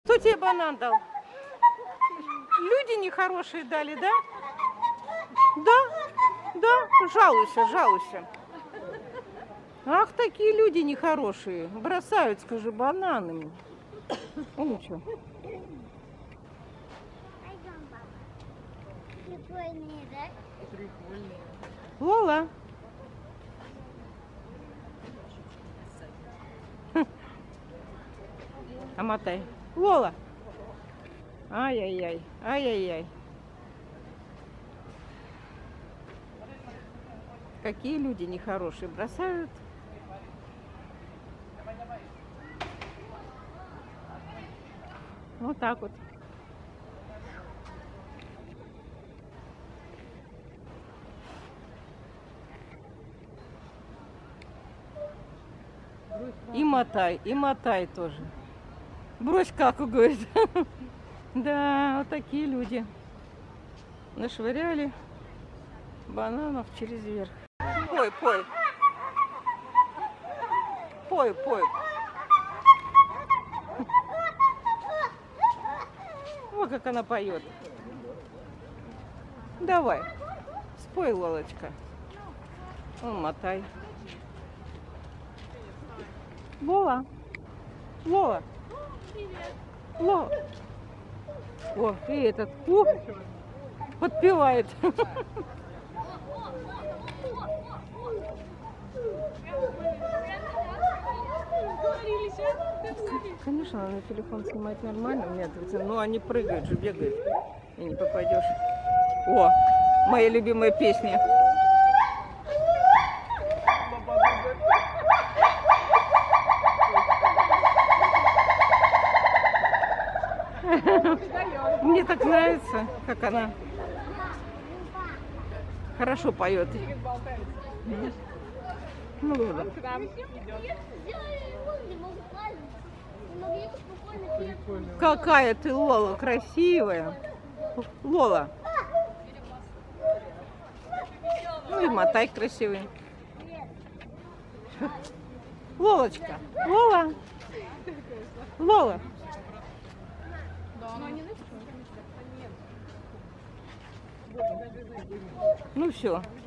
Кто тебе банан дал? Люди нехорошие дали, да? Да, жалуйся, жалуйся. Ах, такие люди нехорошие. Бросают, скажи, бананами. Ну что? Лола. Омотай. Лола. Ай-яй-яй, ай-яй-яй. Какие люди нехорошие, бросают. Вот так вот. И мотай тоже. Брось каку, говорит. Да, вот такие люди. Нашвыряли бананов через верх. Пой, пой. Пой, пой. Вот как она поет. Давай, спой, Лолочка. Мотай. Лола. Лола. Лола. О, и этот подпевает. Конечно, на телефон снимать нормально, нет, но они прыгают же, бегают, и не попадешь. О, моя любимая песня. Мне так нравится, как она хорошо поет. Ну, ладно. Какая ты, Лола, красивая. Лола. Ну и мотай красивый. Лолочка. Лола. Лола. Ну все.